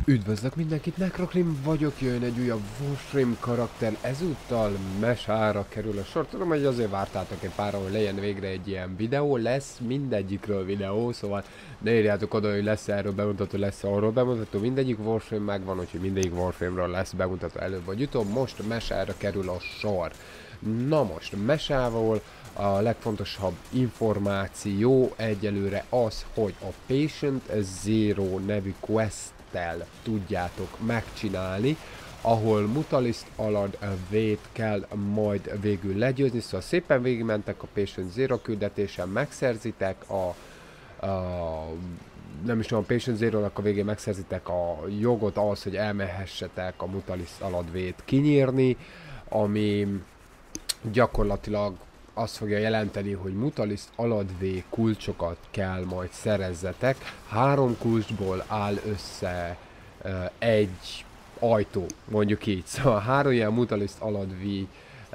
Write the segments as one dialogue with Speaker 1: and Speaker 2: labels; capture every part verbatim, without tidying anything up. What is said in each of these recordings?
Speaker 1: Üdvözlök mindenkit, Necrokrim vagyok, jön egy újabb Warframe karakter, ezúttal Mesára kerül a sor. Tudom, hogy azért vártátok egy pár, hogy legyen végre egy ilyen videó, lesz mindegyikről videó, szóval ne írjátok oda, hogy lesz erről bemutató, lesz arról bemutató, mindegyik Warframe megvan, úgyhogy mindegyik Warframe-ről lesz bemutató előbb vagy utóbb. Most Mesára kerül a sor. Na most, Mesával a legfontosabb információ egyelőre az, hogy a Patient Zero nevű quest tudjátok megcsinálni, ahol Mutaliszt Alad vét kell majd végül legyőzni, szóval szépen végigmentek a Patient Zero küldetésen, megszerzitek a, a nem is tudom, a Patient Zero-nak a végén megszerzitek a jogot ahhoz, hogy elmehessetek a Mutaliszt Alad vét kinyírni, ami gyakorlatilag azt fogja jelenteni, hogy Mutaliszt Aladvé kulcsokat kell majd szerezzetek. Három kulcsból áll össze uh, egy ajtó, mondjuk így. Szóval három ilyen Mutaliszt Aladvé uh,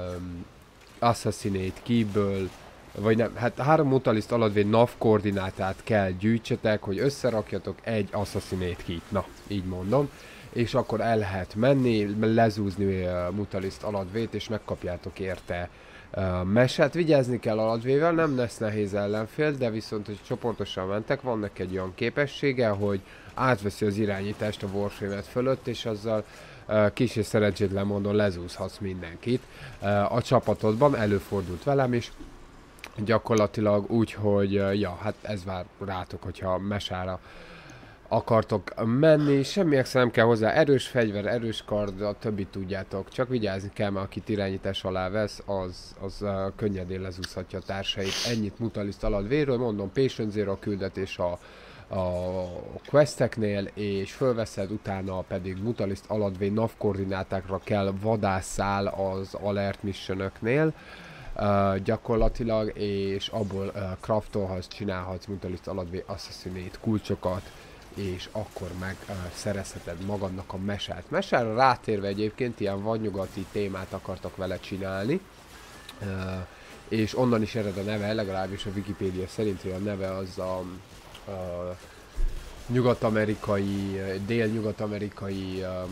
Speaker 1: Assassinate Keyből, vagy nem, hát három Mutaliszt Aladvé nav koordinátát kell gyűjtsetek, hogy összerakjatok egy Assassinate Keyt. Na, így mondom. És akkor el lehet menni, lezúzni uh, Mutaliszt Aladvét, és megkapjátok érte uh, meset. Vigyázni kell Aladvével, nem lesz nehéz ellenfél, de viszont, hogy csoportosan mentek, vannak egy olyan képessége, hogy átveszi az irányítást a Warframe-et fölött, és azzal uh, kis és szerencsétlen módon lezúzhatsz mindenkit uh, a csapatodban. Előfordult velem is, gyakorlatilag úgy, hogy uh, ja, hát ez vár rátok, hogyha Mesára akartok menni, semmi extra nem kell hozzá, erős fegyver, erős kard, a többit tudjátok, csak vigyázni kell, mert akit irányítás alá vesz, az, az uh, könnyedén lezúzhatja a társait. Ennyit Mutaliszt Aladvéről, mondom, Patient Zero a küldetés a, a questeknél, és fölveszed, utána pedig Mutaliszt Aladvé nav koordinátákra kell vadásszál az alert missionöknél, uh, gyakorlatilag, és abból uh, craftolhatsz, csinálhatsz Mutaliszt Aladvé Assassinate kulcsokat, és akkor meg uh, szerezheted magadnak a mesát. Mesára rátérve egyébként ilyen vadnyugati témát akartak vele csinálni, uh, és onnan is ered a neve, legalábbis a Wikipédia szerint, hogy a neve az a, a nyugat-amerikai, dél-nyugat-amerikai uh,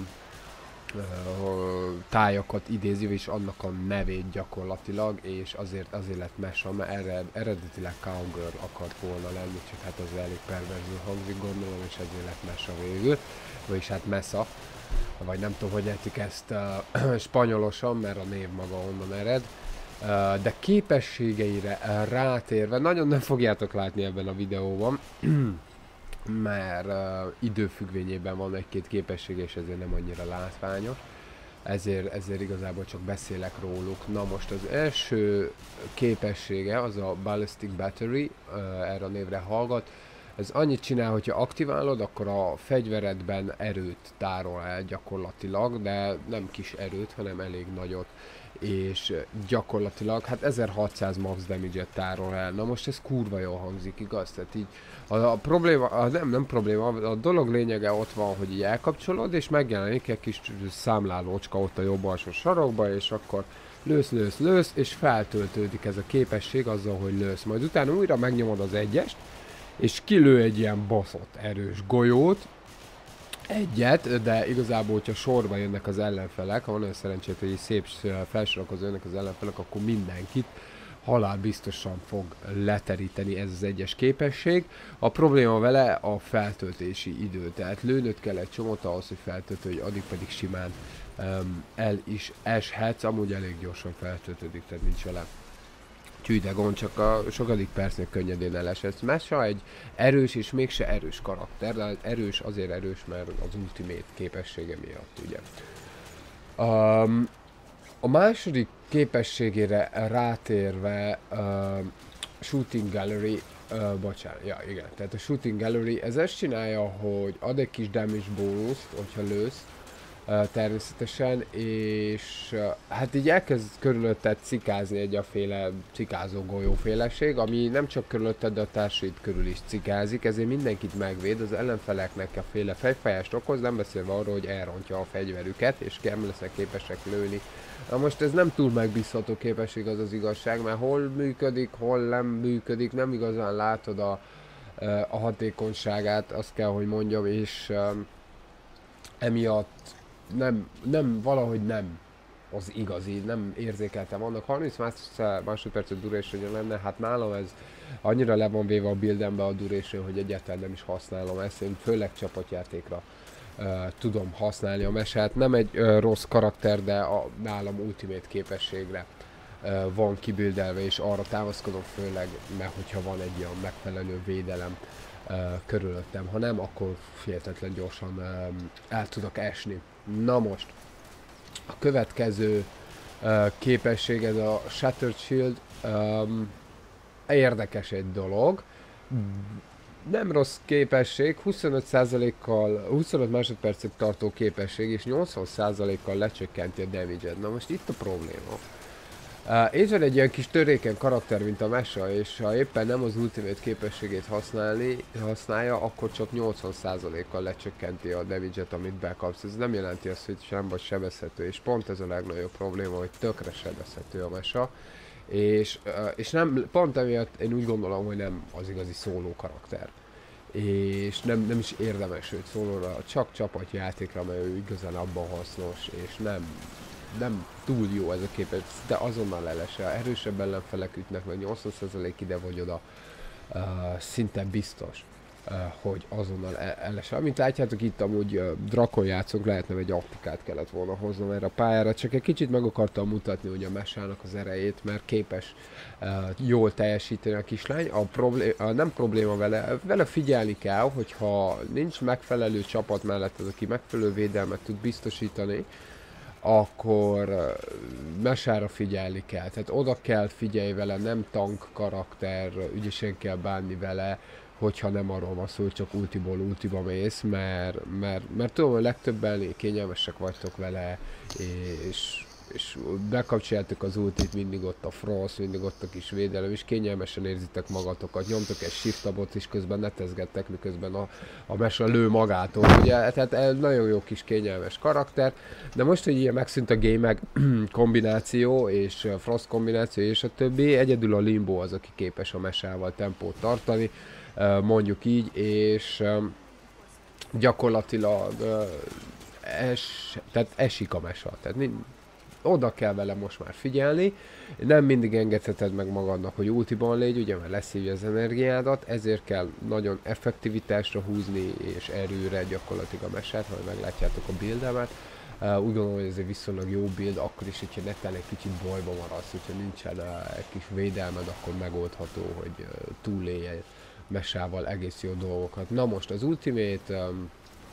Speaker 1: uh, tájakat idézi, és annak a nevét gyakorlatilag, és azért, azért lett Mesa, mert ered, eredetileg Cowgirl akart volna lenni, csak hát az elég perverzül hangzik, gondolom, és ezért lett Mesa végül, vagyis hát Mesa, vagy nem tudom, hogy értik ezt uh, spanyolosan, mert a név maga onnan ered, uh, de képességeire rátérve, nagyon nem fogjátok látni ebben a videóban, mert uh, időfüggvényében van egy-két képessége, és ezért nem annyira látványos. Ezért, ezért igazából csak beszélek róluk. Na most az első képessége az a Ballistic Battery, uh, erre a névre hallgat. Ez annyit csinál, hogyha aktiválod, akkor a fegyveredben erőt tárol el gyakorlatilag, de nem kis erőt, hanem elég nagyot. És gyakorlatilag hát ezerhatszáz max damage-et tárol el. Na most ez kurva jól hangzik, igaz? Tehát így a, a probléma, a, nem, nem probléma, a dolog lényege ott van, hogy így elkapcsolod, és megjelenik egy kis számlálócska ott a jobb alsó sarokba, és akkor lősz, lősz, lősz, és feltöltődik ez a képesség azzal, hogy lősz. Majd utána újra megnyomod az egyest, és kilő egy ilyen baszott erős golyót, egyet, de igazából, hogyha sorba jönnek az ellenfelek, ha van olyan szerencsét, hogy így szép felsorakozó jönnek az ellenfelek, akkor mindenkit halálbiztosan fog leteríteni ez az egyes képesség. A probléma vele a feltöltési idő, tehát lőnöd kell egy csomót ahhoz, hogy feltöltő, addig pedig simán um, el is eshetsz, amúgy elég gyorsan feltöltődik, tehát nincs vele tű, de gond, csak a sokadik percnél könnyedén elesett. Mesa egy erős és mégse erős karakter, de erős azért erős, mert az ultimate képessége miatt, ugye. Um, a második képességére rátérve uh, Shooting Gallery, uh, bocsánat, ja igen, tehát a Shooting Gallery, ez ezt csinálja, hogy ad egy kis damage bónuszt, hogyha lősz, Uh, természetesen, és uh, hát így elkezd körülötted cikázni egy aféle cikázó golyóféleség, ami nem csak körülötted, de a társait körül is cikázik, ezért mindenkit megvéd, az ellenfeleknek a féle fejfájást okoz, nem beszélve arról, hogy elrontja a fegyverüket, és nem lesznek képesek lőni. Na most ez nem túl megbízható képesség, az az igazság, mert hol működik, hol nem működik, nem igazán látod a, a hatékonyságát, azt kell, hogy mondjam, és emiatt nem, nem, valahogy nem az igazi, nem érzékeltem. Vannak harminc másodpercet duration lenne, hát nálam ez annyira le van véve a buildembe a duration, hogy egyáltalán nem is használom ezt, én főleg csapatjátékra uh, tudom használni a mesát. Nem egy uh, rossz karakter, de a nálam ultimate képességre uh, van kibildelve, és arra támaszkodom főleg, mert hogyha van egy ilyen megfelelő védelem uh, körülöttem. Ha nem, akkor hihetetlen gyorsan uh, el tudok esni. Na most, a következő uh, képesség, ez a Shattered Shield, um, érdekes egy dolog. Nem rossz képesség, huszonöt százalékkal, huszonöt másodpercet tartó képesség, és nyolcvan százalékkal lecsökkenti a damage-et. Na most itt a probléma. Uh, és van egy ilyen kis törékeny karakter, mint a Mesa, és ha éppen nem az ultimate képességét használni, használja, akkor csak nyolcvan százalékkal lecsökkenti a damage-et, amit bekapsz. Ez nem jelenti azt, hogy sem vagy sebezhető, és pont ez a legnagyobb probléma, hogy tökre sebezhető a Mesa. És, uh, és nem, pont emiatt én úgy gondolom, hogy nem az igazi szóló karakter. És nem, nem is érdemes őt szólóra, csak csapatjátékra, mert ő igazán abban hasznos, és nem, nem túl jó ez a képes, de azonnal elesel. Erősebb ellenfelek ütnek meg nyolcvan százalék ide vagy oda, uh, szinte biztos, uh, hogy azonnal elesel. Mint látjátok, itt amúgy uh, Drakon játszunk, lehetne egy optikát kellett volna hoznom erre a pályára, csak egy kicsit meg akartam mutatni ugye a Mesának az erejét, mert képes uh, jól teljesíteni a kislány. A problé- a nem probléma vele, vele figyelni kell, hogyha nincs megfelelő csapat mellett az, aki megfelelő védelmet tud biztosítani, akkor Mesára figyelni kell. Tehát oda kell figyelj vele, nem tank karakter, ügyesen kell bánni vele, hogyha nem arról van szó, hogy csak ultiból ultiba mész, mert, mert, mert tudom, hogy legtöbben kényelmesek vagytok vele, és, és bekapcsoljátok az ultit, mindig ott a frost, mindig ott a kis védelem, és kényelmesen érzitek magatokat, nyomtok egy shift tabot, és közben netezgettek, miközben a, a Mesa lő magától, ugye, tehát nagyon jó kis kényelmes karakter, de most, hogy ilyen megszűnt a game kombináció, és frost kombináció, és a többi, egyedül a Limbo az, aki képes a Mesával tempót tartani, mondjuk így, és gyakorlatilag es, tehát esik a Mesa, tehát oda kell vele most már figyelni, nem mindig engedheted meg magadnak, hogy ultiban légy, ugye, mert leszívja az energiádat, ezért kell nagyon effektivitásra húzni, és erőre gyakorlatilag a Mesát, ha meglátjátok a buildemet. Uh, úgy gondolom, hogy ez egy viszonylag jó build, akkor is, hogyha netán egy kicsit bajba maradsz, hogyha nincsen uh, egy kis védelmed, akkor megoldható, hogy uh, túlélje Mesával egész jó dolgokat. Na most az ultimate um,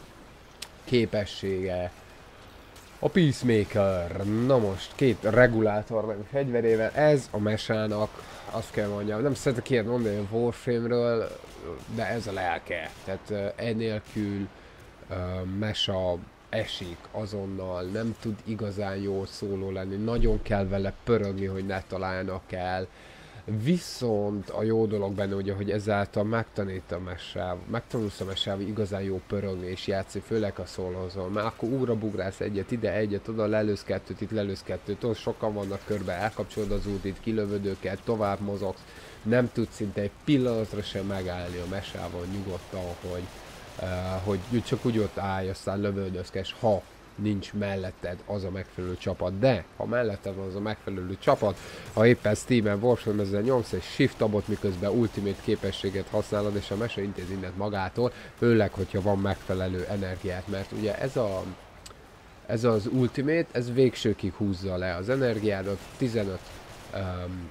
Speaker 1: képessége a Peacemaker. Na most két regulátor meg fegyverével, ez a Mesának, azt kell mondjam, nem szeretek ilyet mondani a Warframe-ről, de ez a lelke. Tehát uh, enélkül uh, Mesa esik azonnal, nem tud igazán jól szóló lenni, nagyon kell vele pörögni, hogy ne találjanak el. Viszont a jó dolog benne ugye, hogy ezáltal megtanít a Mesával, megtanulsz a Mesával igazán jó pörögni és játszani, főleg a szólózol, mert akkor ugrabugrász egyet ide, egyet oda, lelősz kettőt, itt lelősz kettőt, ott sokan vannak körbe, elkapcsolod az útit, kilövöd őket, tovább mozogsz, nem tudsz szinte egy pillanatra sem megállni a Mesával nyugodtan, hogy, uh, hogy csak úgy ott állj, aztán lövöldözkes, ha nincs melletted az a megfelelő csapat, de ha melletted van az a megfelelő csapat, ha éppen Steam-en Warframe ezzel nyomsz egy shift tabot, miközben ultimate képességet használod, és a Mesa intéz mindent magától, főleg, hogyha van megfelelő energiát, mert ugye ez a ez az ultimate, ez végsőkig húzza le az energiádat, tizenöt um,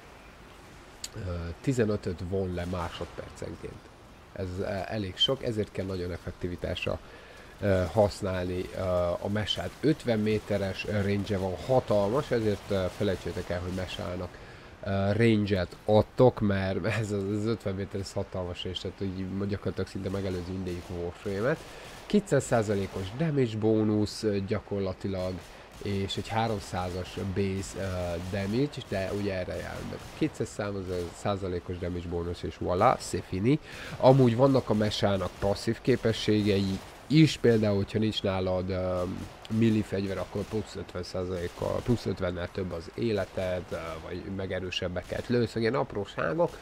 Speaker 1: tizenötöt von le másodpercenként. Ez elég sok, ezért kell nagyon effektivitásra Uh, használni uh, a Mesát. ötven méteres range van, hatalmas, ezért uh, felejtsétek el, hogy Mesának uh, range-et adtok, mert ez az, az ötven méteres hatalmas range, tehát hogy gyakorlatilag szinte megelőzi mindegyik Warframe-et. kétszáz százalékos damage bónusz uh, gyakorlatilag, és egy háromszázas base uh, damage, de ugye erre jár. kétszáz százalékos damage bónusz, és voilà, c'est fini. Amúgy vannak a Mesának passzív képességei is, például, hogyha nincs nálad uh, milli fegyver, akkor plusz ötven százalékkal, plusz ötvennel több az életed, uh, vagy megerősebbeket lősz, ilyen apróságok,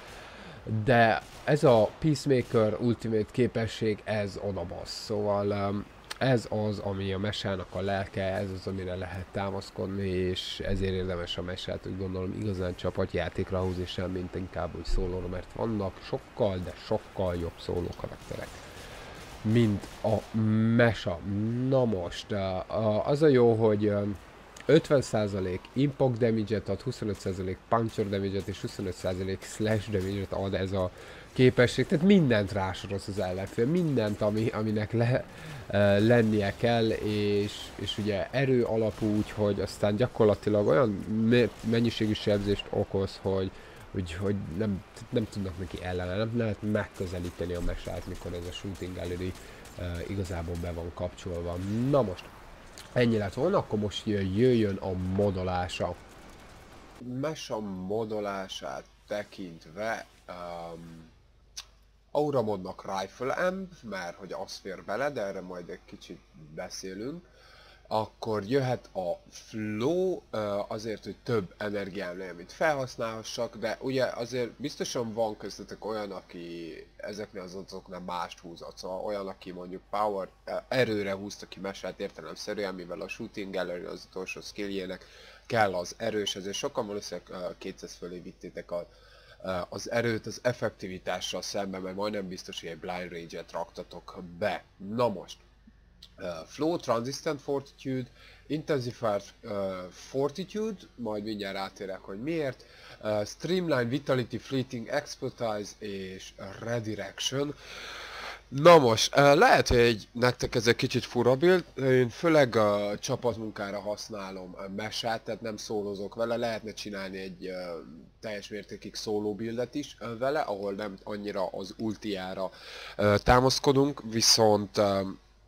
Speaker 1: de ez a Peacemaker Ultimate képesség, ez odabasz, szóval um, ez az, ami a mesának a lelke, ez az, amire lehet támaszkodni, és ezért érdemes a mesát, úgy gondolom, igazán csapatjátékra húzni sem, mint inkább úgy szólóra, mert vannak sokkal, de sokkal jobb szóló karakterek, mint a mesa. Na most, az a jó, hogy ötven százalék impact damage-et ad, huszonöt százalék puncture damage-et és huszonöt százalék slash damage-et ad ez a képesség. Tehát mindent rásoroz az ellenfél, mindent, ami, aminek le, uh, lennie kell, és, és ugye erő alapú, úgyhogy aztán gyakorlatilag olyan mennyiségű sebzést okoz, hogy, hogy, hogy nem, nem tudnak neki ellene, nem lehet megközelíteni a mesát, mikor ez a shooting gallery uh, igazából be van kapcsolva. Na most, ennyi lett volna, akkor most jöjjön a modolása. Mesa modolását tekintve um, Aura modnak Rifle Amp, mert hogy az fér bele, de erre majd egy kicsit beszélünk. Akkor jöhet a Flow, azért, hogy több energiám legyen, mint felhasználhassak, de ugye azért biztosan van köztetek olyan, aki ezeknél az adatoknál mást húzott, szóval olyan, aki mondjuk Power, erőre húzta ki mesát értelemszerűen, mivel a Shooting Gallery az utolsó skilljének kell az erős, ezért sokan valószínűleg kétszáz fölé vittétek a az erőt az effektivitással szemben, mert majdnem biztos, hogy egy Blind Rage-et raktatok be. Na most, uh, Flow, Transistent Fortitude, Intensified uh, Fortitude, majd mindjárt rátérek, hogy miért, uh, Streamline, Vitality, Fleeting, Expertise és Redirection. Na most, lehet, hogy egy, nektek ez egy kicsit fura build, én főleg a csapatmunkára használom a mesát, tehát nem szólozok vele, lehetne csinálni egy uh, teljes mértékig szóló buildet is uh, vele, ahol nem annyira az ultiára uh, támaszkodunk, viszont uh,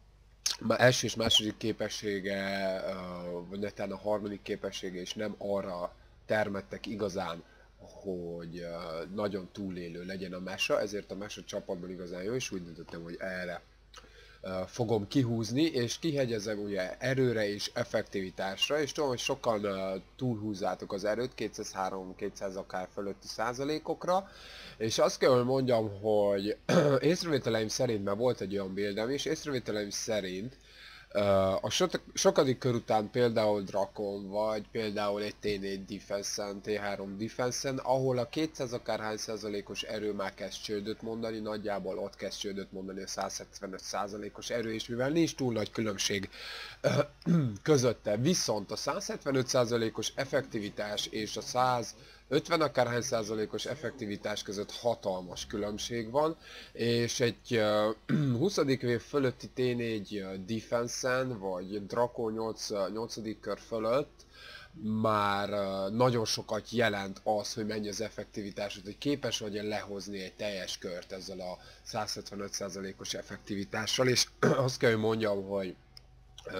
Speaker 1: első és második képessége, uh, vagy netán a harmadik képessége is nem arra termettek igazán, hogy uh, nagyon túlélő legyen a mesa, ezért a mesa csapatban igazán jó, és úgy döntöttem, hogy erre uh, fogom kihúzni, és kihegyezem ugye erőre és effektivitásra, és tudom, hogy sokan uh, túlhúzzátok az erőt, kétszázhárom-kétszáz akár fölötti százalékokra, és azt kell, hogy mondjam, hogy észrevételeim szerint, mert volt egy olyan buildem is, észrevételeim szerint Uh, a sokadik kör után például Drakon, vagy például egy té négy Defense-en, té három Defense-en, ahol a kétszáz akárhány százalékos erő már kezd csődöt mondani, nagyjából ott kezd csődöt mondani a száz hetvenöt százalékos erő, és mivel nincs túl nagy különbség uh, közötte, viszont a száz hetvenöt százalékos effektivitás és a száz ötven akárhány százalékos effektivitás között hatalmas különbség van, és egy uh, huszadik év fölötti té négy uh, Defense-en, vagy Draco nyolcadik kör fölött már uh, nagyon sokat jelent az, hogy mennyi az effektivitásod, hogy képes vagy lehozni egy teljes kört ezzel a száz hetvenöt százalékos effektivitással, és azt kell, hogy mondjam, hogy uh,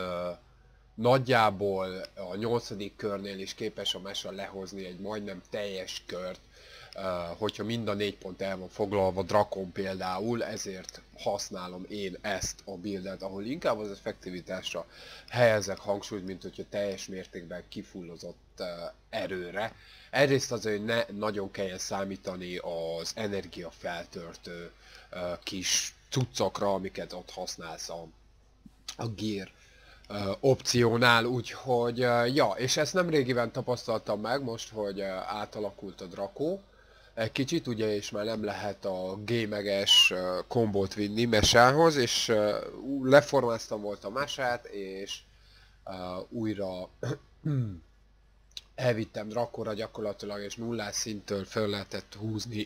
Speaker 1: nagyjából a nyolcadik körnél is képes a mesa lehozni egy majdnem teljes kört, uh, hogyha mind a négy pont el van foglalva Drakon például, ezért használom én ezt a buildet, ahol inkább az effektivitásra helyezek hangsúlyt, mint hogyha teljes mértékben kifullozott uh, erőre. Egyrészt azért, hogy ne nagyon kelljen számítani az energiafeltöltő uh, kis cuccokra, amiket ott használsz a, a gear Uh, opciónál, úgyhogy uh, ja, és ezt nem régiben tapasztaltam meg, most, hogy uh, átalakult a Draco egy kicsit, ugye, és már nem lehet a G-meges uh, kombót vinni mesához, és uh, leformáztam volt a mesát, és uh, újra elvittem Dracóra gyakorlatilag, és nullás szinttől föl lehetett húzni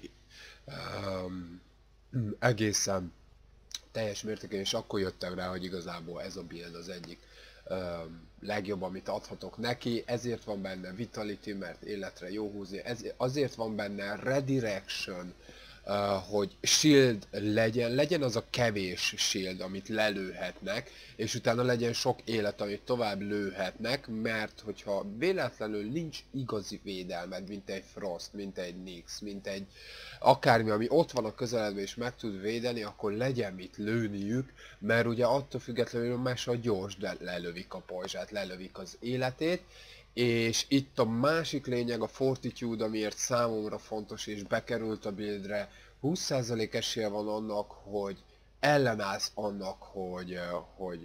Speaker 1: um, egészen teljes mértékben, és akkor jöttem rá, hogy igazából ez a build az egyik um, legjobb, amit adhatok neki, ezért van benne Vitality, mert életre jó húzni, ez, azért van benne Redirection, uh, hogy shield legyen, legyen az a kevés shield, amit lelőhetnek, és utána legyen sok élet, amit tovább lőhetnek, mert hogyha véletlenül nincs igazi védelmed, mint egy Frost, mint egy Nyx, mint egy akármi, ami ott van a közeledben és meg tud védeni, akkor legyen mit lőniük, mert ugye attól függetlenül a mesa gyors, de lelövik a pajzsát, lelövik az életét, és itt a másik lényeg a Fortitude, amiért számomra fontos és bekerült a buildre, húsz százalék esélye van annak, hogy ellenállsz annak, hogy, hogy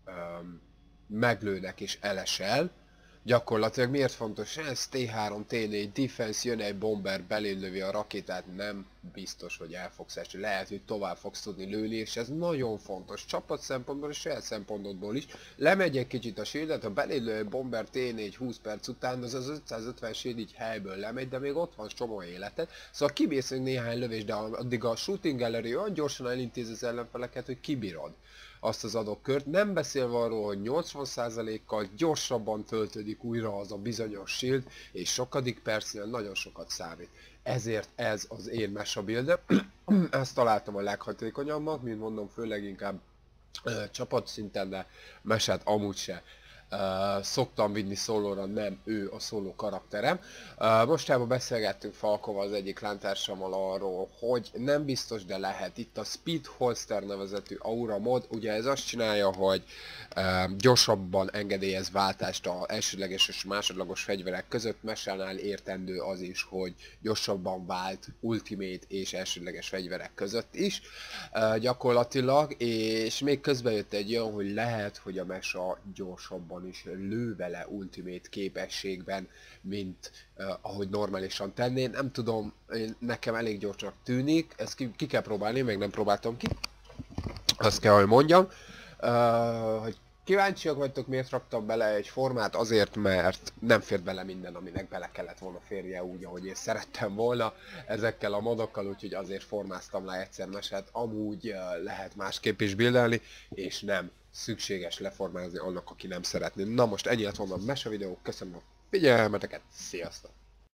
Speaker 1: öm, meglőnek és elesel. Gyakorlatilag miért fontos ez? té három, té négy, defense, jön egy bomber, belélövi a rakétát, nem biztos, hogy el fogsz esni. Lehet, hogy tovább fogsz tudni lőni, és ez nagyon fontos. Csapat szempontból és saját szempontból is. Lemegy egy kicsit a shieldet, ha belélő egy bomber té négy húsz perc után, az az ötszázötven shield így helyből lemegy, de még ott van csomó életed. Szóval kibírsz még néhány lövés, de addig a shooting gallery olyan gyorsan elintéz az ellenfeleket, hogy kibírod azt az adott kört, nem beszélve arról, hogy nyolcvan százalékkal gyorsabban töltődik újra az a bizonyos shield, és sokadik percnél nagyon sokat számít. Ezért ez az én mesa buildem. Ezt találtam a leghatékonyabbnak, mint mondom, főleg inkább uh, csapatszinten, de mesát amúgy se. Uh, szoktam vinni szólóra, nem ő a szóló karakterem. Uh, mostában beszélgettünk Falkóval, az egyik lántársammal arról, hogy nem biztos, de lehet. Itt a Speed Holster nevezetű aura mod, ugye ez azt csinálja, hogy uh, gyorsabban engedélyez váltást az elsődleges és másodlagos fegyverek között. Mesánál értendő az is, hogy gyorsabban vált ultimate és elsődleges fegyverek között is uh, gyakorlatilag, és még közben jött egy olyan, hogy lehet, hogy a mesa gyorsabban is lő vele ultimate képességben, mint uh, ahogy normálisan tenné. Nem tudom, nekem elég gyorsnak tűnik, ezt ki, ki kell próbálni, még nem próbáltam ki. Azt kell, hogy mondjam. Uh, hogy kíváncsiak vagytok, miért raktam bele egy formát? Azért, mert nem fér bele minden, aminek bele kellett volna férje úgy, ahogy én szerettem volna ezekkel a modokkal, úgyhogy azért formáztam le egyszer mesét. Amúgy uh, lehet másképp is bildelni, és nem szükséges leformázni annak, aki nem szeretné. Na most ennyi lett volna a mese videó, köszönöm a figyelmeteket, sziasztok!